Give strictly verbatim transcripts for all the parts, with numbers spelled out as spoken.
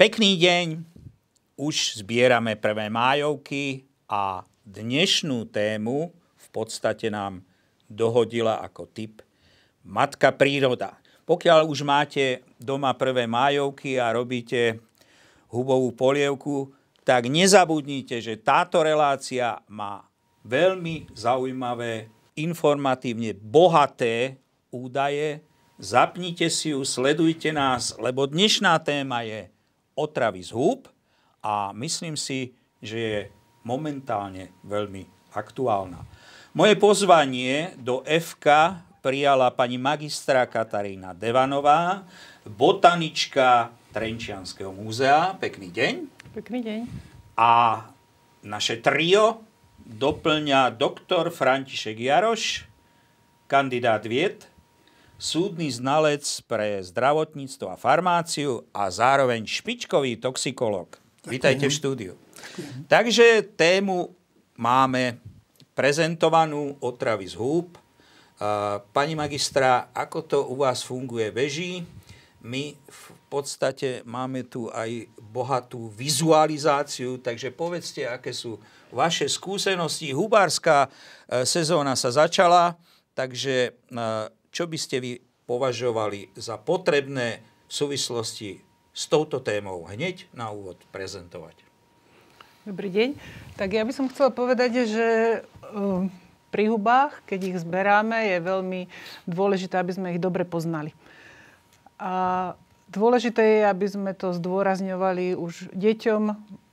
Pekný deň, už zbierame prvé májovky a dnešnú tému v podstate nám dohodila ako tip Matka príroda. Pokiaľ už máte doma prvé májovky a robíte hubovú polievku, tak nezabudnite, že táto relácia má veľmi zaujímavé, informatívne bohaté údaje. Zapnite si ju, sledujte nás, lebo dnešná téma je otravy z húb a myslím si, že je momentálne veľmi aktuálna. Moje pozvanie do ef ká prijala pani magistra Katarína Devanová, botanička Trenčianskeho múzea. Pekný deň. Pekný deň. A naše trio doplňa doktor František Jaroš, kandidát vied, súdny znalec pre zdravotníctvo a farmáciu a zároveň špičkový toxikológ. Vítajte v štúdiu. Takže tému máme prezentovanú otravy z húb. Pani magistra, ako to u vás funguje, beží? My v podstate máme tu aj bohatú vizualizáciu, takže povedzte, aké sú vaše skúsenosti. Hubárska sezóna sa začala, takže čo by ste vy považovali za potrebné v súvislosti s touto témou hneď na úvod prezentovať? Dobrý deň. Tak ja by som chcela povedať, že pri hubách, keď ich zberáme, je veľmi dôležité, aby sme ich dobre poznali. A dôležité je, aby sme to zdôrazňovali už deťom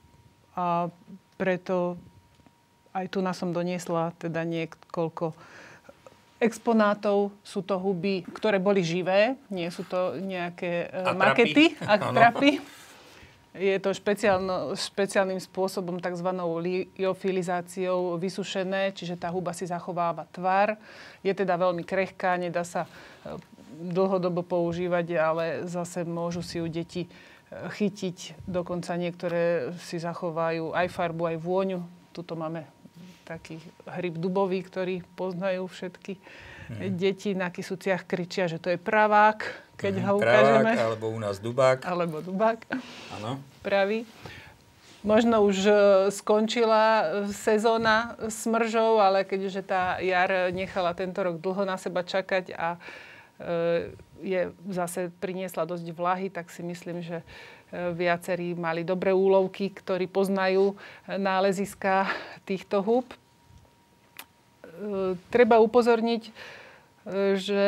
a preto aj tu nás som doniesla teda niekoľko exponátov. Sú to huby, ktoré boli živé, nie sú to nejaké atrapy. makety, atrapy. Je to špeciálno, špeciálnym spôsobom, takzvanou liofilizáciou vysušené, čiže tá huba si zachováva tvar. Je teda veľmi krehká, nedá sa dlhodobo používať, ale zase môžu si ju deti chytiť. Dokonca niektoré si zachovajú aj farbu, aj vôňu. Tuto máme taký hryb dubový, ktorý poznajú všetky mm. deti. Na Kysuciach kričia, že to je pravák, keď mm, ho ukážeme. Pravák, alebo u nás dubák. Alebo dubák. Áno. Pravý. Možno už skončila sezóna smržov, ale keďže tá jar nechala tento rok dlho na seba čakať a je zase priniesla dosť vlahy, tak si myslím, že viacerí mali dobré úlovky, ktorí poznajú náleziska týchto húb. Treba upozorniť, že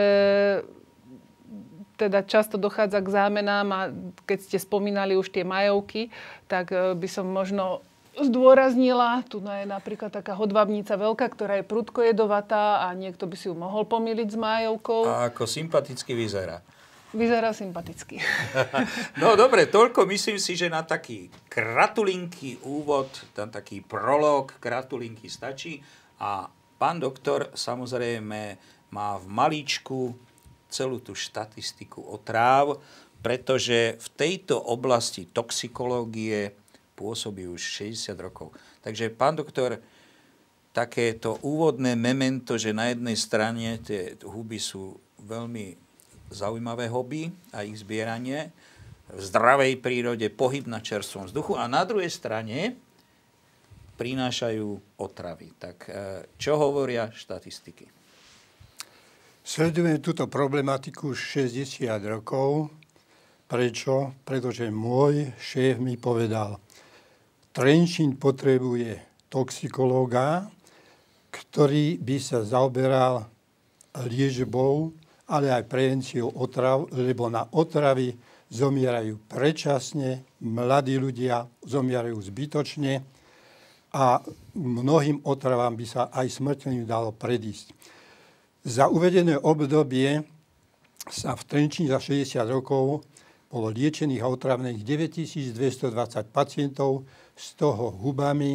teda často dochádza k zámenám a keď ste spomínali už tie majovky, tak by som možno zdôraznila, tu je napríklad taká hodvabnica veľká, ktorá je prudko jedovatá a niekto by si ju mohol pomýliť s májovkou. A ako sympaticky vyzerá. Vyzerá sympaticky. No dobre, toľko myslím si, že na taký kratulinký úvod, tam taký prolog kratulinky stačí. A pán doktor samozrejme má v malíčku celú tú štatistiku otráv, pretože v tejto oblasti toxikológie pôsobí už šesťdesiat rokov. Takže, pán doktor, takéto úvodné memento, že na jednej strane tie huby sú veľmi zaujímavé hobby a ich zbieranie v zdravej prírode, pohyb na čerstvom vzduchu a na druhej strane prinášajú otravy. Tak čo hovoria štatistiky? Sledujem túto problematiku už šesťdesiat rokov. Prečo? Pretože môj šéf mi povedal, Trenčín potrebuje toxikológa, ktorý by sa zaoberal liečbou, ale aj prevenciou otrav, lebo na otravy zomierajú predčasne, mladí ľudia zomierajú zbytočne a mnohým otravám by sa aj smrteľne dalo predísť. Za uvedené obdobie sa v Trenčíne za šesťdesiat rokov bolo liečených a otravných deväťtisícdvestodvadsať pacientov, z toho hubami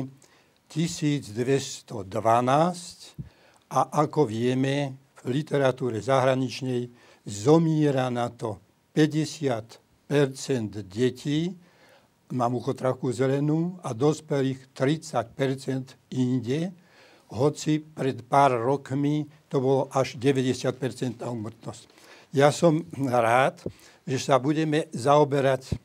tisícdvestodvanásť a ako vieme, v literatúre zahraničnej zomiera na to päťdesiat percent detí, mám uchotravku zelenú, a dospelých tridsať percent inde, hoci pred pár rokmi to bolo až deväťdesiat percent úmrtnosť. Ja som rád, že sa budeme zaoberať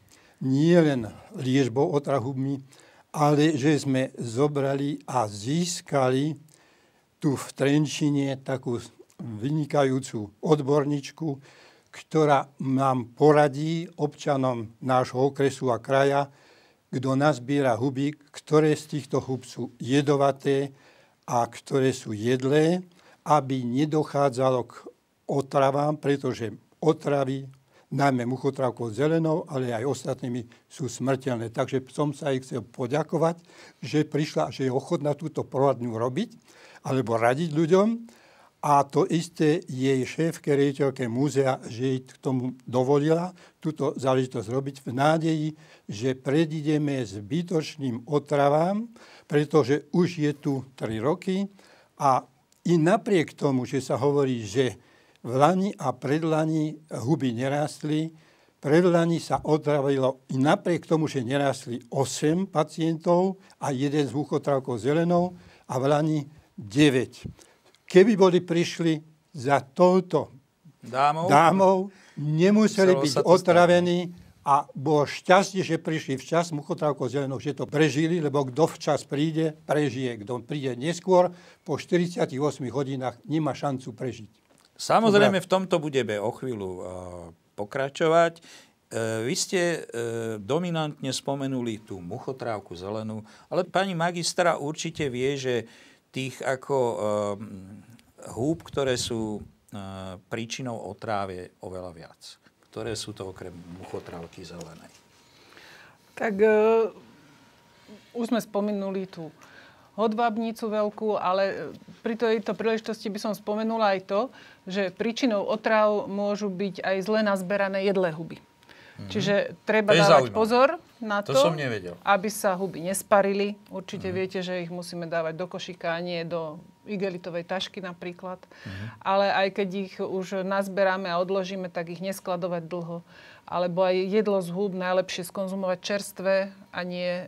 nie len liečbou otrahubmi, ale že sme zobrali a získali tu v Trenčine takú vynikajúcu odborníčku, ktorá nám poradí, občanom nášho okresu a kraja, kto nazbiera huby, ktoré z týchto hub sú jedovaté a ktoré sú jedlé, aby nedochádzalo k otravám, pretože otravy, najmä muchotrávkou zelenou, ale aj ostatnými, sú smrteľné. Takže som sa jej chcel poďakovať, že prišla, že je ochotná túto poradňu robiť, alebo radiť ľuďom. A to isté jej šéfke, riaditeľke múzea, že jej k tomu dovolila túto záležitosť robiť v nádeji, že predídeme zbytočným otravám, pretože už je tu tri roky a i napriek tomu, že sa hovorí, že v lani a predlani huby nerástli, predlani sa otravilo i napriek tomu, že nerástli osem pacientov a jeden s muchotrávkou zelenou a v lani deväť. Keby boli prišli za touto dámou, dámov nemuseli byť otravení a bolo šťastie, že prišli včas muchotrávkou zelenou, že to prežili, lebo kto včas príde, prežije. Kto príde neskôr, po štyridsiatich ôsmich hodinách nemá šancu prežiť. Samozrejme, v tomto budeme o chvíľu uh, pokračovať. Uh, vy ste uh, dominantne spomenuli tú muchotrávku zelenú, ale pani magistra určite vie, že tých ako uh, húb, ktoré sú uh, príčinou otrávy, je oveľa viac. Ktoré sú to okrem muchotrávky zelenej? Tak uh, už sme spomenuli tú hodvábnicu veľkú, ale pri tejto príležitosti by som spomenula aj to, že príčinou otráv môžu byť aj zle nazberané jedlé huby. Mm-hmm. Čiže treba dávať zaujímavé pozor na to, to som nevedel. Aby sa huby nesparili. Určite mm-hmm. viete, že ich musíme dávať do košíka, nie do igelitovej tašky napríklad. Mm-hmm. Ale aj keď ich už nazberáme a odložíme, tak ich neskladovať dlho. Alebo aj jedlo z húb najlepšie skonzumovať čerstvé a nie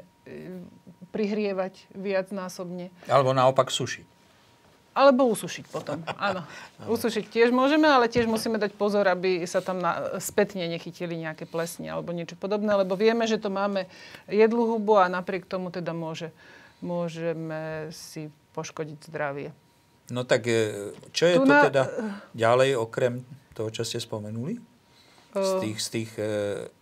prihrievať viacnásobne. Alebo naopak sušiť. Alebo usušiť potom, áno. Usušiť tiež môžeme, ale tiež musíme dať pozor, aby sa tam na, spätne nechytili nejaké plesne alebo niečo podobné, lebo vieme, že to máme jedlú hubu a napriek tomu teda môže, môžeme si poškodiť zdravie. No tak čo je tu to na... teda ďalej, okrem toho, čo ste spomenuli? Z tých, z tých e,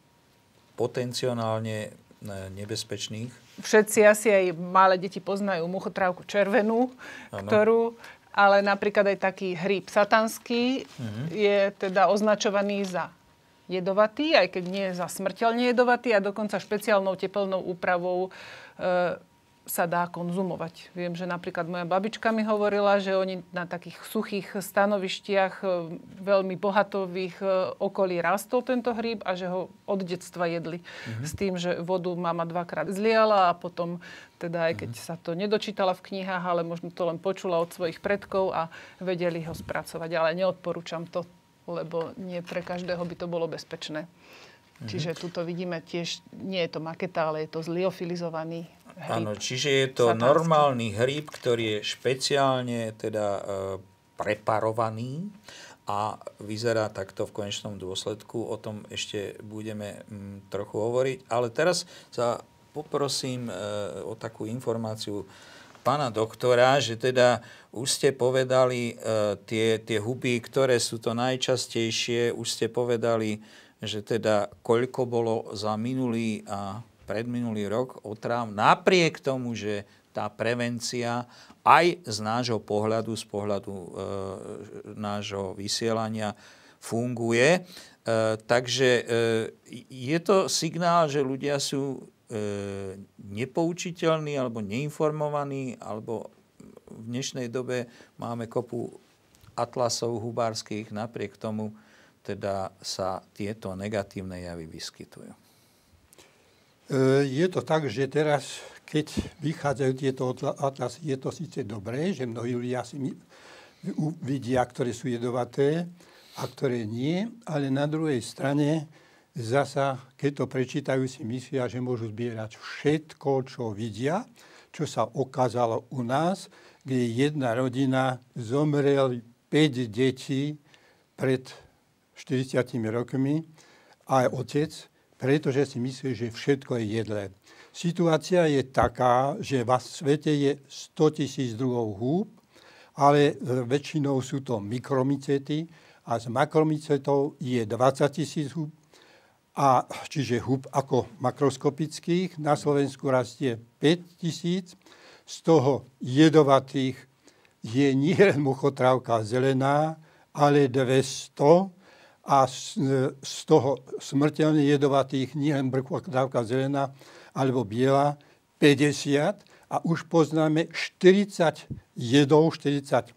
potenciálne nebezpečných? Všetci asi aj malé deti poznajú muchotrávku červenú, ano. Ktorú, ale napríklad aj taký hríb satanský uh-huh. je teda označovaný za jedovatý, aj keď nie za smrteľne jedovatý a dokonca špeciálnou tepelnou úpravou e, sa dá konzumovať. Viem, že napríklad moja babička mi hovorila, že oni na takých suchých stanovištiach veľmi bohatových okolí rastol tento hríb a že ho od detstva jedli. Mm-hmm. S tým, že vodu mama dvakrát zliala a potom, teda aj keď mm-hmm. sa to nedočítala v knihách, ale možno to len počula od svojich predkov a vedeli ho spracovať. Ale neodporúčam to, lebo nie pre každého by to bolo bezpečné. Mm-hmm. Čiže tuto vidíme tiež, nie je to maketa, ale je to zliofilizovaný hríb. Áno, čiže je to satánsky normálny hríb, ktorý je špeciálne teda e, preparovaný a vyzerá takto v konečnom dôsledku. O tom ešte budeme m, trochu hovoriť. Ale teraz sa poprosím e, o takú informáciu pána doktora, že teda už ste povedali e, tie, tie huby, ktoré sú to najčastejšie, už ste povedali, že teda koľko bolo za minulý a predminulý rok otráv, napriek tomu, že tá prevencia aj z nášho pohľadu, z pohľadu e, nášho vysielania funguje. E, takže e, je to signál, že ľudia sú e, nepoučiteľní alebo neinformovaní, alebo v dnešnej dobe máme kopu atlasov hubárskych, napriek tomu teda sa tieto negatívne javy vyskytujú. Je to tak, že teraz, keď vychádzajú tieto atlasy, je to síce dobré, že mnohí ľudia si vidia, ktoré sú jedovaté a ktoré nie, ale na druhej strane zasa, keď to prečítajú, si myslia, že môžu zbierať všetko, čo vidia, čo sa ukázalo u nás, kde jedna rodina zomreli päť detí pred štyridsiatimi rokmi a aj otec, pretože si myslí, že všetko je jedlé. Situácia je taká, že v svete je sto tisíc druhov húb, ale väčšinou sú to mikromycety a z makromycetov je dvadsať tisíc húb, a čiže húb ako makroskopických. Na Slovensku rastie päť tisíc, z toho jedovatých je nie len muchotrávka zelená, ale dvesto, a z toho smrteľne jedovatých nie len muchotrávka zelená alebo biela päťdesiat, a už poznáme štyridsať jedov, štyridsať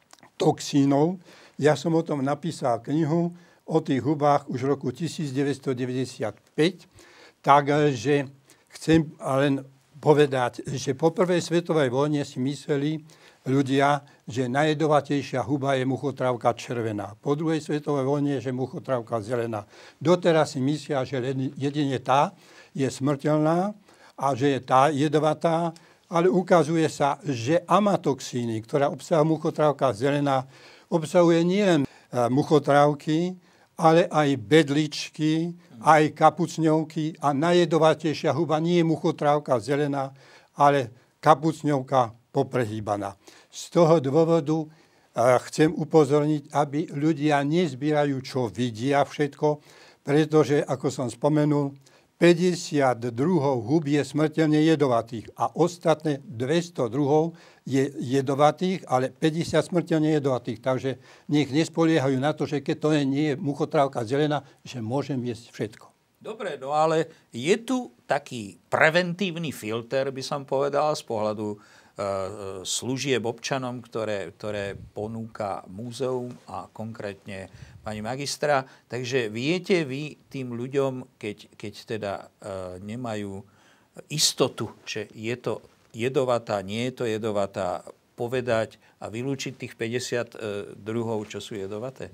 toxínov. Ja som o tom napísal knihu o tých hubách už v roku devätnásťstodeväťdesiatpäť, takže chcem len povedať, že po prvej svetovej vojne si mysleli ľudia, že najjedovatejšia huba je muchotrávka červená. Po druhej svetovej vojne, že muchotrávka zelená. Doteraz si myslia, že jedine tá je smrteľná a že je tá jedovatá, ale ukazuje sa, že amatoxíny, ktorá obsahuje muchotrávka zelená, obsahuje nielen muchotrávky, ale aj bedličky, aj kapucňovky, a najjedovatejšia huba nie je muchotrávka zelená, ale kapucňovka poprehýbaná. Z toho dôvodu chcem upozorniť, aby ľudia nezbierajú, čo vidia všetko, pretože, ako som spomenul, päťdesiat druhov hub je smrteľne jedovatých a ostatné dvesto druhov je jedovatých, ale päťdesiat smrteľne jedovatých. Takže nech nespoliehajú na to, že keď to nie je muchotrávka zelená, že môžem jesť všetko. Dobre, no ale je tu taký preventívny filter, by som povedal, z pohľadu e, služieb občanom, ktoré, ktoré ponúka múzeum a konkrétne pani magistra. Takže viete vy tým ľuďom, keď, keď teda e, nemajú istotu, že je to jedovatá, nie je to jedovatá, povedať a vylúčiť tých päťdesiat e, druhov, čo sú jedovaté?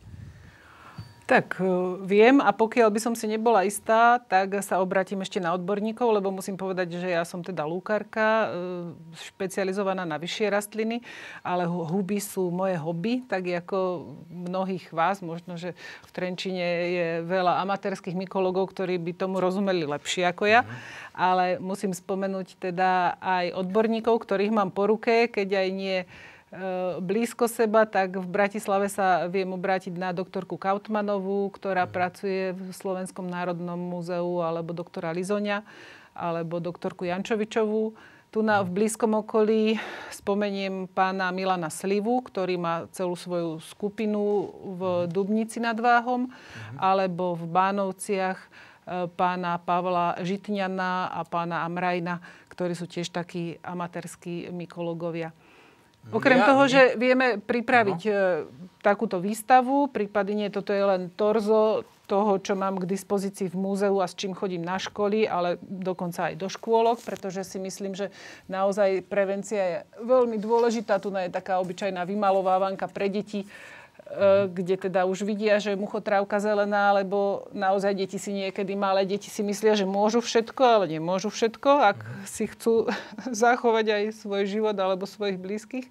Tak viem, a pokiaľ by som si nebola istá, tak sa obrátim ešte na odborníkov, lebo musím povedať, že ja som teda lúkarka, špecializovaná na vyššie rastliny, ale huby sú moje hobby, tak ako mnohých vás, možno, že v Trenčine je veľa amatérskych mykologov, ktorí by tomu rozumeli lepšie ako ja, ale musím spomenúť teda aj odborníkov, ktorých mám po ruke, keď aj nie blízko seba, tak v Bratislave sa viem obrátiť na doktorku Kautmanovú, ktorá mm. pracuje v Slovenskom národnom múzeu, alebo doktora Lizoňa, alebo doktorku Jančovičovú. Tu na, v blízkom okolí spomeniem pána Milana Slivu, ktorý má celú svoju skupinu v Dubnici nad Váhom, mm. alebo v Bánovciach pána Pavla Žitňana a pána Amrajna, ktorí sú tiež takí amatérski mykológovia. Okrem ja, toho, že vieme pripraviť no. takúto výstavu, prípadne toto je len torzo toho, čo mám k dispozícii v múzeu a s čím chodím na školy, ale dokonca aj do škôlok, pretože si myslím, že naozaj prevencia je veľmi dôležitá. Tu je taká obyčajná vymalovávanka pre deti, kde teda už vidia, že je muchotrávka zelená, lebo naozaj deti si niekedy, malé deti si myslia, že môžu všetko, ale nemôžu všetko, ak si chcú zachovať aj svoj život alebo svojich blízkych.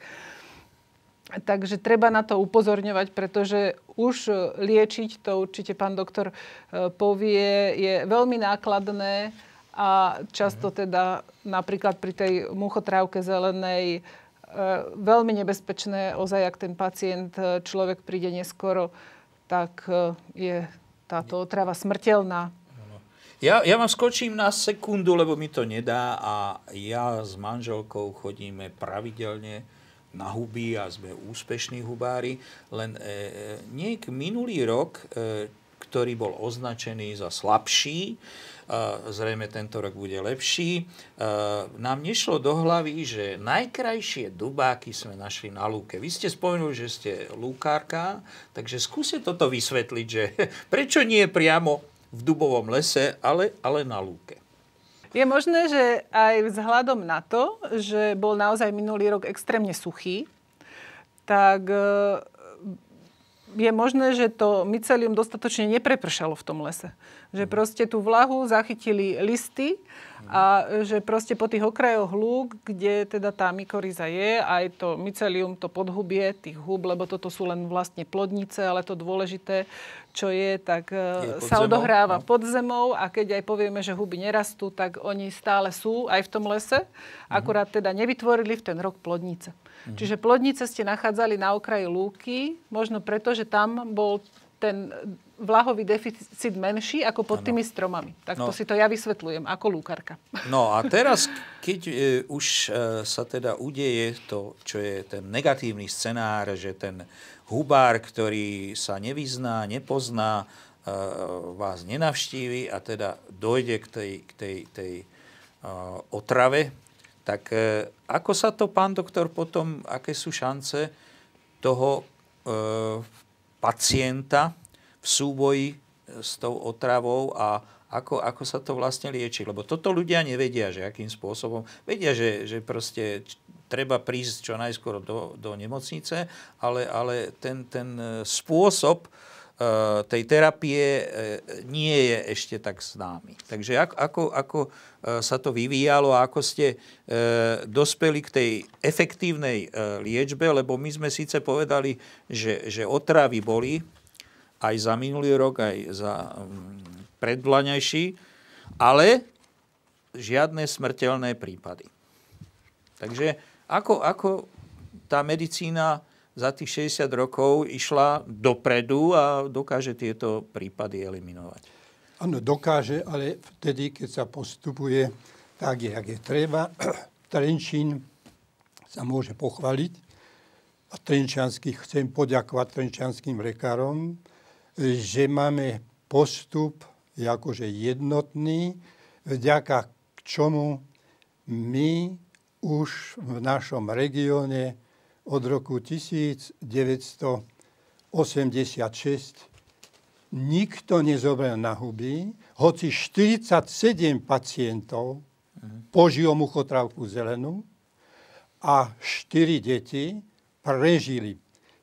Takže treba na to upozorňovať, pretože už liečiť, to určite pán doktor povie, je veľmi nákladné a často teda napríklad pri tej muchotrávke zelenej veľmi nebezpečné, ozaj, ak ten pacient, človek príde neskoro, tak je táto otrava smrteľná. Ja, ja vám skočím na sekundu, lebo mi to nedá, a ja s manželkou chodíme pravidelne na huby a sme úspešní hubári, len e, niek minulý rok, e, ktorý bol označený za slabší, zrejme tento rok bude lepší, nám nešlo do hlavy, že najkrajšie dubáky sme našli na lúke. Vy ste spomenuli, že ste lúkárka, takže skúste toto vysvetliť, že prečo nie priamo v dubovom lese, ale, ale na lúke. Je možné, že aj vzhľadom na to, že bol naozaj minulý rok extrémne suchý, tak je možné, že to mycelium dostatočne neprepršalo v tom lese. Že proste tú vlahu zachytili listy a že proste po tých okrajoch lúk, kde teda tá mykoríza je, aj to mycelium, to podhubie tých húb, lebo toto sú len vlastne plodnice, ale to dôležité, čo je, tak je sa odohráva no. pod zemou a keď aj povieme, že huby nerastú, tak oni stále sú aj v tom lese, akurát teda nevytvorili v ten rok plodnice. Mhm. Čiže plodnice ste nachádzali na okraji lúky, možno preto, že tam bol ten vlahový deficit menší ako pod ano. Tými stromami. Tak no. to si to ja vysvetľujem ako lúkarka. No a teraz, keď e, už e, sa teda udeje to, čo je ten negatívny scenár, že ten hubár, ktorý sa nevyzná, nepozná, e, vás nenavštívi a teda dojde k tej, k tej, tej e, otrave, tak e, ako sa to, pán doktor, potom, aké sú šance toho e, pacienta v súboji s tou otravou a ako, ako sa to vlastne lieči. Lebo toto ľudia nevedia, že akým spôsobom. Vedia, že, že proste treba prísť čo najskôr do, do nemocnice, ale, ale ten, ten spôsob uh, tej terapie uh, nie je ešte tak známy. Takže ako, ako, ako uh, sa to vyvíjalo a ako ste uh, dospeli k tej efektívnej uh, liečbe, lebo my sme síce povedali, že, že otravy boli aj za minulý rok, aj za um, predvlaňajší, ale žiadne smrteľné prípady. Takže ako, ako tá medicína za tých šesťdesiat rokov išla dopredu a dokáže tieto prípady eliminovať? Áno, dokáže, ale vtedy, keď sa postupuje tak, jak je treba, Trenčín sa môže pochváliť a trenčianských chcem poďakovať trenčianským lekárom, že máme postup akože jednotný, vďaka k čomu my už v našom regióne od roku devätnásťstoosemdesiatšesť nikto nezobral na huby, hoci štyridsaťsedem pacientov požilo muchotrávku zelenú a štyri deti prežili.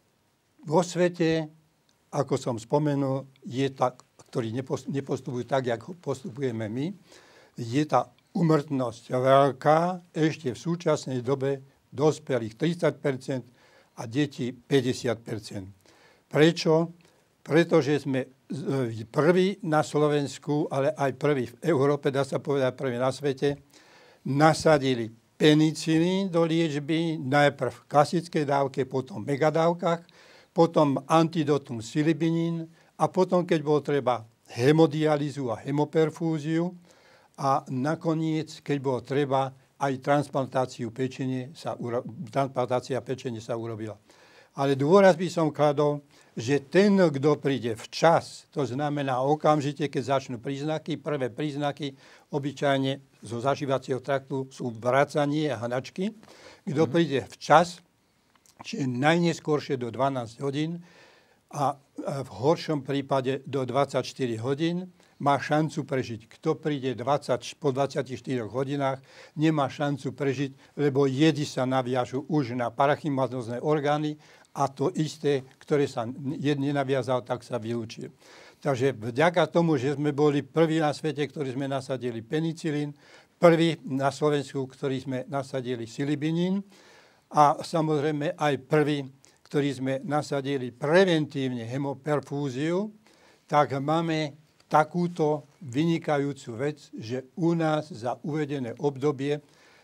Vo svete, ako som spomenul, je tak, ktorí nepostupujú tak, ako postupujeme my, je tá úmrtnosť veľká, ešte v súčasnej dobe dospelých tridsať percent a detí päťdesiat percent. Prečo? Pretože sme prví na Slovensku, ale aj prví v Európe, dá sa povedať prví na svete, nasadili penicilín do liečby, najprv v klasickej dávke, potom v megadávkach, potom antidotum silibinín a potom, keď bolo treba, hemodialýzu a hemoperfúziu a nakoniec, keď bolo treba, aj transplantáciu pečene sa, transplantácia pečene sa urobila. Ale dôraz by som kladol, že ten, kto príde včas, to znamená okamžite, keď začnú príznaky, prvé príznaky obyčajne zo zažívacieho traktu sú vracanie a hnačky. Kto mm-hmm. príde včas, čiže najneskôršie do dvanásť hodín a v horšom prípade do dvadsaťštyri hodín, má šancu prežiť. Kto príde dvadsať, po dvadsaťštyroch hodinách, nemá šancu prežiť, lebo jedy sa naviažú už na parachimatozné orgány a to isté, ktoré sa jed nenaviazal, tak sa vylúčil. Takže vďaka tomu, že sme boli prví na svete, ktorí sme nasadili penicilín, prví na Slovensku, ktorí sme nasadili silibinín, a samozrejme aj prvý, ktorý sme nasadili preventívne hemoperfúziu, tak máme takúto vynikajúcu vec, že u nás za uvedené obdobie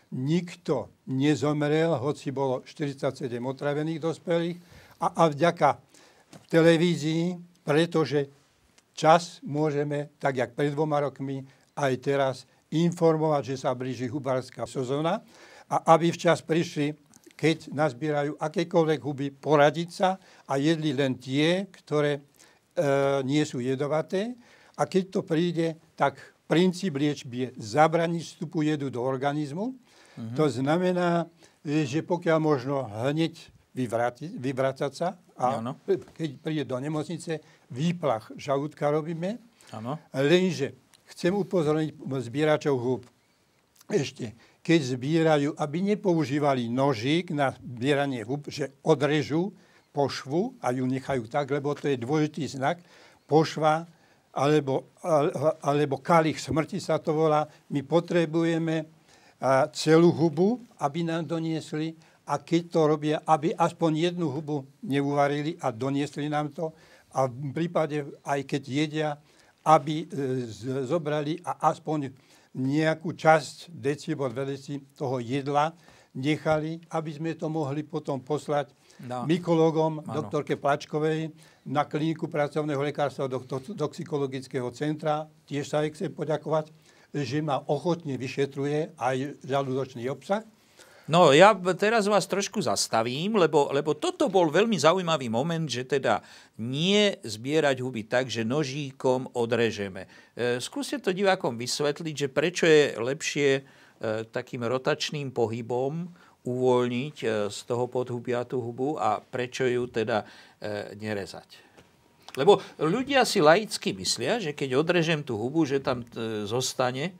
nikto nezomrel, hoci bolo štyridsaťsedem otravených dospelých a, a vďaka televízii, pretože čas môžeme, tak jak pred dvoma rokmi, aj teraz informovať, že sa blíži hubárska sezóna a aby včas prišli, keď nazbierajú akékoľvek huby, poradiť sa a jedli len tie, ktoré e, nie sú jedovaté. A keď to príde, tak princíp liečby je zabraniť vstupu jedu do organizmu. Mm-hmm. To znamená, že pokiaľ možno hneď vyvrátiť, vyvracať sa a ano. Keď príde do nemocnice, výplach žalúdka robíme. Ano. Lenže chcem upozorniť zbieračov húb. Ešte, keď zbierajú, aby nepoužívali nožík na zbieranie húb, že odrežú pošvu a ju nechajú tak, lebo to je dôležitý znak. Pošva alebo, alebo kalich smrti sa to volá. My potrebujeme celú hubu, aby nám doniesli, a keď to robia, aby aspoň jednu hubu neuvarili a doniesli nám to. A v prípade, aj keď jedia, aby zobrali a aspoň nejakú časť, decibol, veleci toho jedla nechali, aby sme to mohli potom poslať no. mykológom, ano. doktorke Plačkovej, na kliniku pracovného lekárstva do toxikologického centra. Tiež sa jej chcem poďakovať, že ma ochotne vyšetruje aj žalúdočný obsah. No, ja teraz vás trošku zastavím, lebo, lebo toto bol veľmi zaujímavý moment, že teda nie zbierať huby tak, že nožíkom odrežeme. E, skúste to divákom vysvetliť, že prečo je lepšie e, takým rotačným pohybom uvoľniť e, z toho podhubia tú hubu a prečo ju teda e, nerezať. Lebo ľudia si laicky myslia, že keď odrežem tú hubu, že tam e, zostane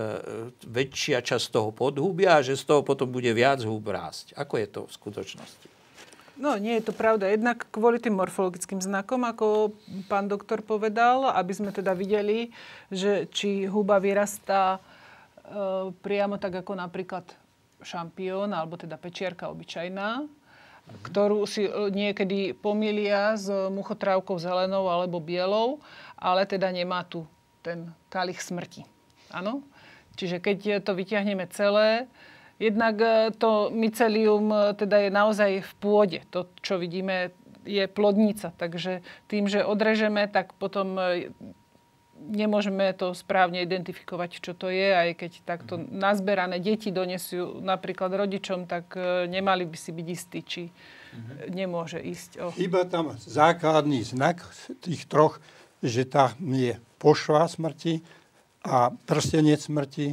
väčšia časť toho podhubia a že z toho potom bude viac húb rásť. Ako je to v skutočnosti? No, nie je to pravda. Jednak kvôli tým morfologickým znakom, ako pán doktor povedal, aby sme teda videli, že či huba vyrastá e, priamo tak ako napríklad šampión, alebo teda pečiarka obyčajná, mhm. ktorú si niekedy pomýlia s muchotrávkou zelenou alebo bielou, ale teda nemá tu ten kalich smrti. Áno? Čiže keď to vyťahneme celé, jednak to mycelium teda je naozaj v pôde. To, čo vidíme, je plodnica. Takže tým, že odrežeme, tak potom nemôžeme to správne identifikovať, čo to je. Aj keď takto nazberané deti donesú napríklad rodičom, tak nemali by si byť istí, či nemôže ísť o... Iba tam základný znak tých troch, že tam je pošva smrti, a prstenec smrti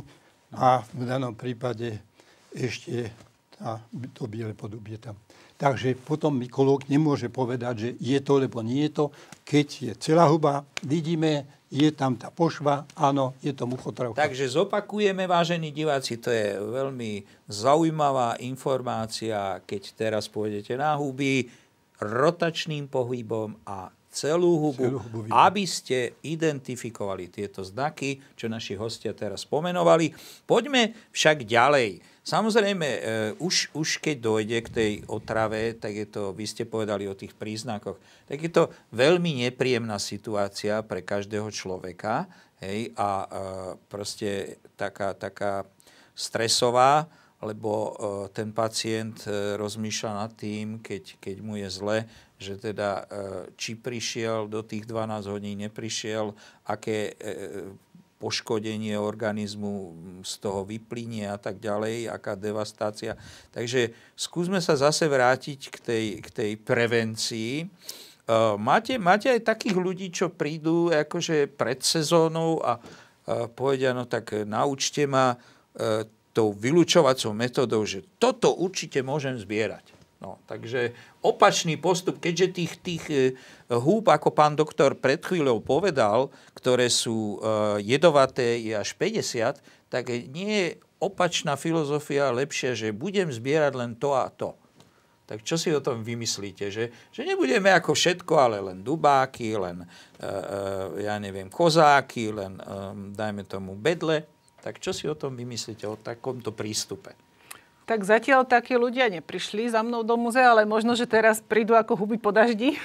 a v danom prípade ešte tá, to biele podubie tam. Takže potom mykológ nemôže povedať, že je to, lebo nie je to. Keď je celá huba, vidíme, je tam tá pošva, áno, je to muchotrávka. Takže zopakujeme, vážení diváci, to je veľmi zaujímavá informácia, keď teraz pôjdete na huby rotačným pohybom a celú hubu, celú hubu aby ste identifikovali tieto znaky, čo naši hostia teraz pomenovali. Poďme však ďalej. Samozrejme, e, už, už keď dojde k tej otrave, tak je to, vy ste povedali o tých príznakoch, tak je to veľmi nepríjemná situácia pre každého človeka, hej, a e, proste taká, taká stresová, lebo e, ten pacient e, rozmýšľa nad tým, keď, keď mu je zle, že teda či prišiel do tých dvanásť hodín, neprišiel, aké poškodenie organizmu z toho vyplynie a tak ďalej, aká devastácia. Takže skúsme sa zase vrátiť k tej, k tej prevencii. Máte, máte aj takých ľudí, čo prídu akože pred sezónou a povedia, no tak naučte ma tou vylučovacou metodou, že toto určite môžem zbierať. No, takže opačný postup, keďže tých, tých húb, ako pán doktor pred chvíľou povedal, ktoré sú uh, jedovaté, je až päťdesiat, tak nie je opačná filozofia lepšia, že budem zbierať len to a to. Tak čo si o tom vymyslíte? Že, že nebudeme ako všetko, ale len dubáky, len, uh, uh, ja neviem, kozáky, len, um, dajme tomu, bedle. Tak čo si o tom vymyslíte, o takomto prístupe? Tak zatiaľ takí ľudia neprišli za mnou do múzea, ale možno, že teraz prídu ako huby po daždi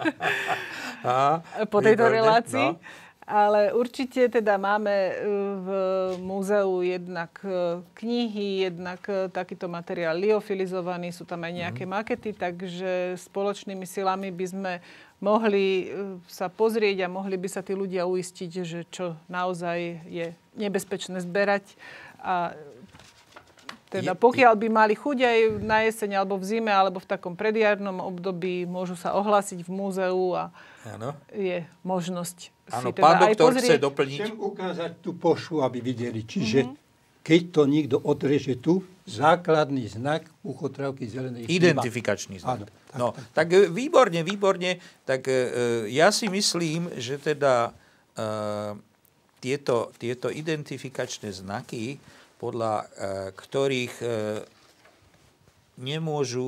po tejto výborné, relácii. No. Ale určite teda máme v múzeu jednak knihy, jednak takýto materiál liofilizovaný, sú tam aj nejaké mm. makety, takže spoločnými silami by sme mohli sa pozrieť a mohli by sa tí ľudia uistiť, že čo naozaj je nebezpečné zberať. A teda pokiaľ by mali chuť aj na jeseň, alebo v zime, alebo v takom predjarnom období, môžu sa ohlásiť v múzeu a ano. Je možnosť ano, si teda aj pozrieť. Chce doplniť. Chcem ukázať tú pošvu, aby videli. Čiže mm-hmm. keď to niekto odreže tu, základný znak muchotrávky zelenej. Identifikačný znak. Áno, tak, no, tak, tak výborne, výborne. Tak uh, ja si myslím, že teda uh, tieto, tieto identifikačné znaky, podľa e, ktorých e, nemôžu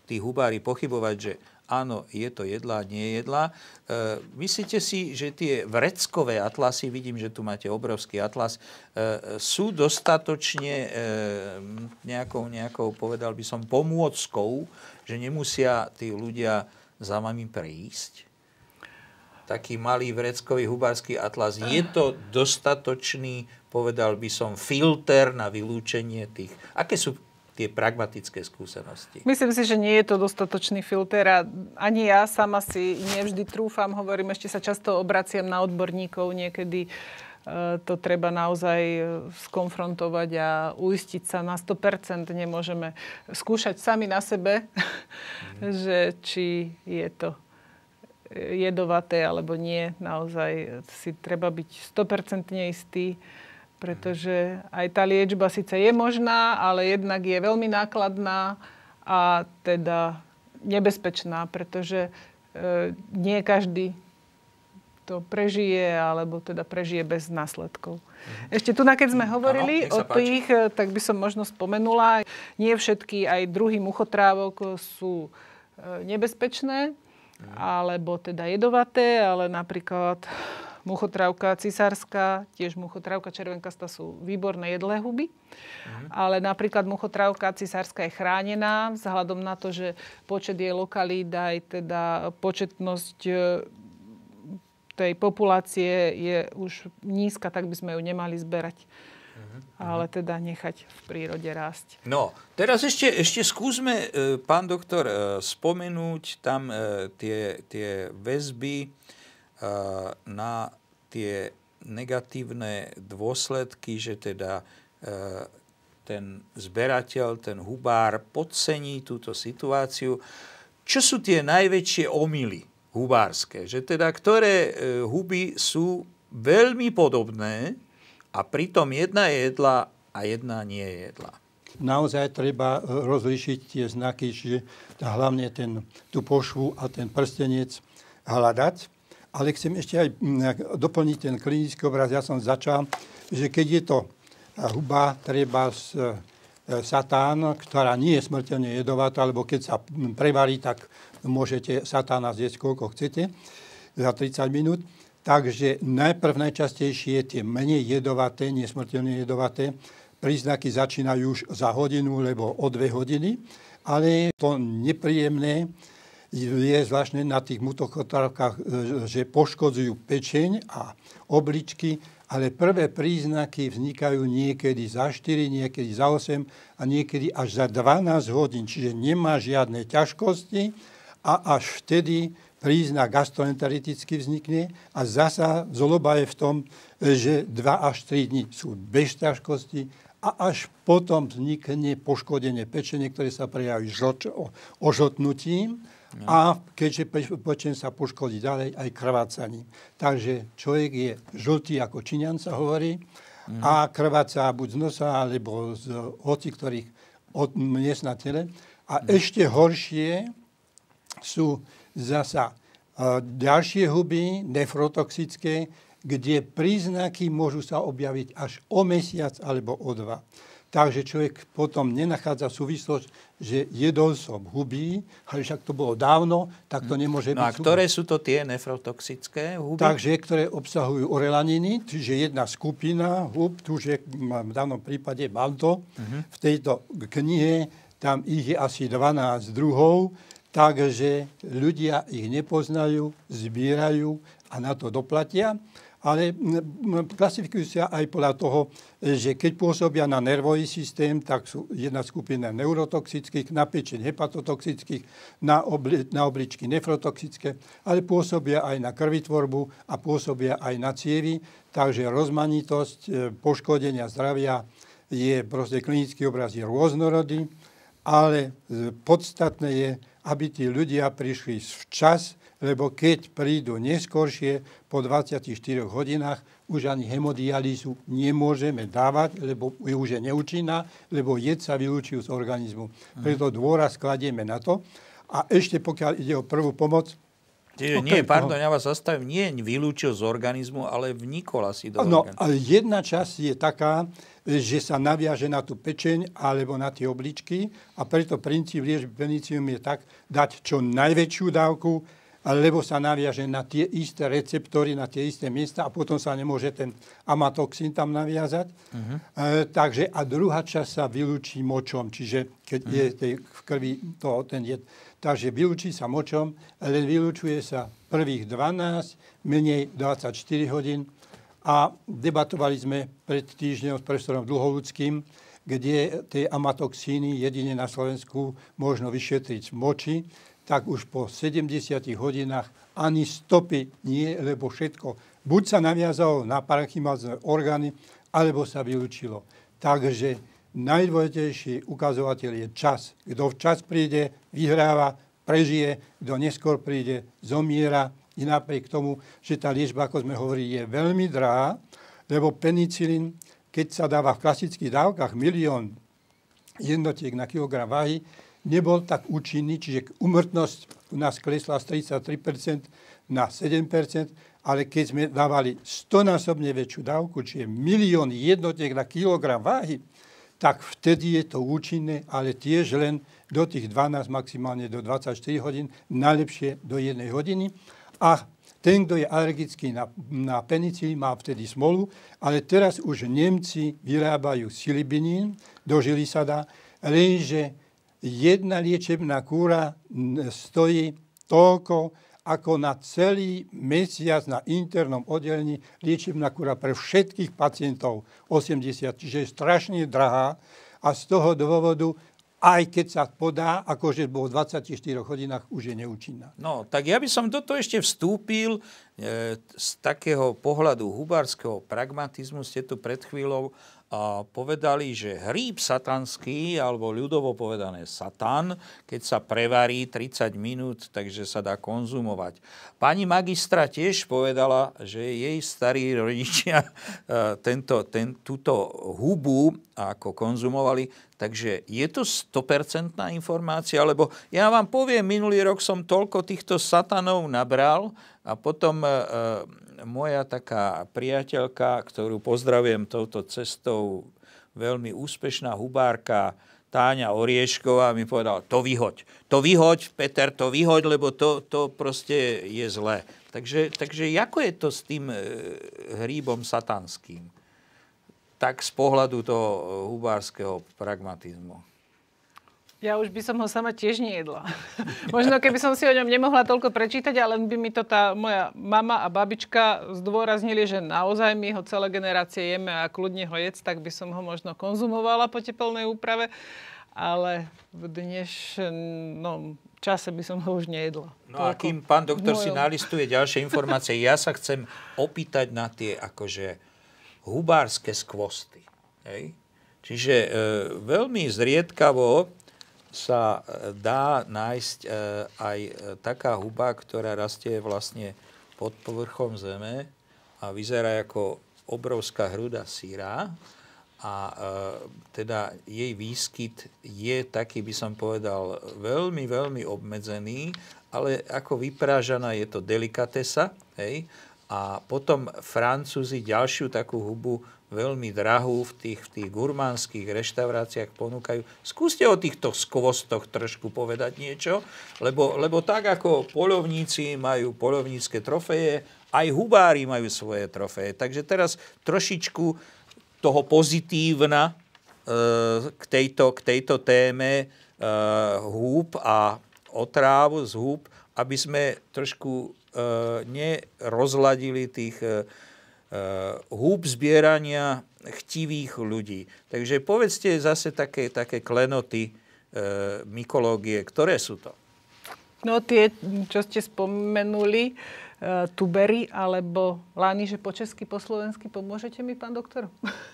tí hubári pochybovať, že áno, je to jedlá, nie je jedlá. E, myslíte si, že tie vreckové atlasy, vidím, že tu máte obrovský atlas, e, sú dostatočne e, nejakou, nejakou, povedal by som, pomôckou, že nemusia tí ľudia za vami prejsť? Taký malý vreckový hubársky atlas, je to dostatočný, povedal by som, filter na vylúčenie tých? Aké sú tie pragmatické skúsenosti? Myslím si, že nie je to dostatočný filter a ani ja sama si nevždy trúfam, hovorím, ešte sa často obraciam na odborníkov, niekedy to treba naozaj skonfrontovať a uistiť sa na sto percent. Nemôžeme skúšať sami na sebe, mm. že či je to jedovaté alebo nie. Naozaj si treba byť sto percent istý, pretože aj tá liečba síce je možná, ale jednak je veľmi nákladná a teda nebezpečná, pretože e, nie každý to prežije, alebo teda prežije bez následkov. Mhm. Ešte tu, keď sme hovorili ano, o tých, tak by som možno spomenula, nie všetky aj druhy muchotrávok sú e, nebezpečné, mhm. alebo teda jedovaté, ale napríklad muchotrávka cisárska, tiež muchotrávka červenkastá sú výborné jedlé huby. Mhm. Ale napríklad muchotrávka cisárska je chránená vzhľadom na to, že počet jej lokalít aj teda početnosť tej populácie je už nízka, tak by sme ju nemali zberať. Mhm. Ale teda nechať v prírode rásť. No, teraz ešte, ešte skúsme, pán doktor, spomenúť tam tie, tie väzby na tie negatívne dôsledky, že teda ten zberateľ, ten hubár podcení túto situáciu. Čo sú tie najväčšie omyly hubárske? Že teda ktoré huby sú veľmi podobné a pritom jedna je jedlá a jedna nie je jedlá? Naozaj treba rozlíšiť tie znaky, čiže hlavne ten, tú pošvu a ten prstenec hľadať. Ale chcem ešte aj doplniť ten klinický obraz. Ja som začal, že keď je to huba, treba z satán, ktorá nie je smrteľne jedovatá, alebo keď sa prevarí, tak môžete satána zjesť koľko chcete za tridsať minút. Takže najprv najčastejšie tie menej jedovaté, nesmrteľne jedovaté, príznaky začínajú už za hodinu, lebo o dve hodiny. Ale to nepríjemné je zvláštne na tých muchotrávkach, že poškodzujú pečeň a obličky, ale prvé príznaky vznikajú niekedy za štyri, niekedy za osem a niekedy až za dvanásť hodín, čiže nemá žiadne ťažkosti a až vtedy príznak gastroenteritický vznikne a zasa zloba je v tom, že dva až tri dni sú bez ťažkosti a až potom vznikne poškodenie pečene, ktoré sa prejaví ožltnutím. No. A keďže pečeň sa poškodí ďalej aj krvácaním. Takže človek je žltý, ako Číňan sa hovorí, mm. a krváca buď z nosa, alebo z hoci ktorých miest na tele. A mm. ešte horšie sú zasa uh, ďalšie huby, nefrotoxické, kde príznaky môžu sa objaviť až o mesiac alebo o dva. Takže človek potom nenachádza súvislosť, že jedol som huby, ale však to bolo dávno, tak to nemôže no byť. No a ktoré sú to tie nefrotoxické huby? Takže, ktoré obsahujú orelaniny, čiže jedna skupina hub, tu je v danom prípade Balto, uh-huh. v tejto knihe, tam ich je asi dvanásť druhov, takže ľudia ich nepoznajú, zbierajú a na to doplatia. Ale klasifikujú sa aj podľa toho, že keď pôsobia na nervový systém, tak sú jedna skupina neurotoxických, na pečeň hepatotoxických, na, obli, na obličky nefrotoxické, ale pôsobia aj na krvitvorbu a pôsobia aj na cievy. Takže rozmanitosť poškodenia zdravia je, proste klinický obraz je rôznorodý, ale podstatné je, aby tí ľudia prišli včas, lebo keď prídu neskôršie, po dvadsiatich štyroch hodinách, už ani hemodialýzu nemôžeme dávať, lebo je už neúčinná, lebo jed sa vylúčil z organizmu. Preto dôraz kladieme na to. A ešte pokiaľ ide o prvú pomoc, Čiže nie, pardon, ja vás zastavím, nie vylúčil z organizmu, ale vnikol asi do no, organizmu. Ale jedna časť je taká, že sa naviaže na tú pečeň alebo na tie obličky a preto princíp liečby penicilínom je tak dať čo najväčšiu dávku, lebo sa naviaže na tie isté receptory, na tie isté miesta a potom sa nemôže ten amatoxín tam naviazať. Uh-huh. E, takže a druhá časť sa vylúči močom, čiže keď uh-huh. je tej, v krvi to, ten jed. Takže vylúči sa močom, len vylúčuje sa prvých dvanásť, menej dvadsaťštyri hodín. A debatovali sme pred týždňom s profesorom Dlholudským, kde tie amatoxíny jedine na Slovensku možno vyšetriť v moči, tak už po sedemdesiatich hodinách ani stopy nie, lebo všetko buď sa naviazalo na parenchymálne orgány, alebo sa vylúčilo. Takže najdôležitejší ukazovateľ je čas. Kto včas príde, vyhráva, prežije, kto neskôr príde, zomiera. I napriek tomu, že tá liečba, ako sme hovorili, je veľmi drahá, lebo penicilín, keď sa dáva v klasických dávkach milión jednotiek na kilogram váhy, nebol tak účinný, čiže úmrtnosť u nás klesla z tridsaťtri percent na sedem percent, ale keď sme dávali stonásobne väčšiu dávku, čiže milión jednotiek na kilogram váhy, tak vtedy je to účinné, ale tiež len do tých dvanásť, maximálne do dvadsaťštyri hodín, najlepšie do jednej hodiny. A ten, kto je alergický na, na penicilín, má vtedy smolu, ale teraz už Nemci vyrábajú silibinín, dožili sa dá, lenže jedna liečebná kúra stojí toľko, ako na celý mesiac na internom oddelení liečebná kúra pre všetkých pacientov osemdesiat, čiže je strašne drahá a z toho dôvodu, aj keď sa podá, akože bol v dvadsaťštyroch hodinách, už je neúčinná. No, tak ja by som do toho ešte vstúpil e, z takého pohľadu hubárskeho pragmatizmu. Ste tu pred chvíľou a povedali, že hríb satanský, alebo ľudovo povedané satan, keď sa prevarí tridsať minút, takže sa dá konzumovať. Pani magistra tiež povedala, že jej starí rodičia tento, ten, túto hubu ako konzumovali, takže je to sto percent informácia, lebo ja vám poviem, minulý rok som toľko týchto satanov nabral a potom e, moja taká priateľka, ktorú pozdravujem touto cestou, veľmi úspešná hubárka Táňa Oriešková, mi povedala, to vyhoď, to vyhoď, Peter, to vyhoď, lebo to, to proste je zlé. Takže, takže ako je to s tým hríbom satanským? Tak z pohľadu toho hubárskeho pragmatizmu. Ja už by som ho sama tiež nejedla. Možno keby som si o ňom nemohla toľko prečítať, ale by mi to tá moja mama a babička zdôraznili, že naozaj my ho celé generácie jeme a kľudne ho jedz, tak by som ho možno konzumovala po tepelnej úprave, ale v dnešnom čase by som ho už nejedla. No a kým pán doktor si nalistuje ďalšie informácie, ja sa chcem opýtať na tie akože hubárske skvosty. Hej? Čiže e, veľmi zriedkavo sa dá nájsť e, aj taká huba, ktorá rastie vlastne pod povrchom zeme a vyzerá ako obrovská hruda syra. A e, teda jej výskyt je taký, by som povedal, veľmi, veľmi obmedzený, ale ako vyprážaná je to delikatesa, hej? A potom Francúzi ďalšiu takú hubu veľmi drahú v tých, v tých gurmánskych reštauráciách ponúkajú. Skúste o týchto skvostoch trošku povedať niečo, lebo, lebo tak ako poľovníci majú poľovnícke trofeje, aj hubári majú svoje trofeje. Takže teraz trošičku toho pozitívna e, k, tejto, k tejto téme e, húb a otráv z húb, aby sme trošku nerozladili tých húb zbierania chtivých ľudí. Takže povedzte zase také, také klenoty mykológie. Ktoré sú to? No tie, čo ste spomenuli, tubery alebo lány, že po česky, po slovensky, pomôžete mi, pán doktor?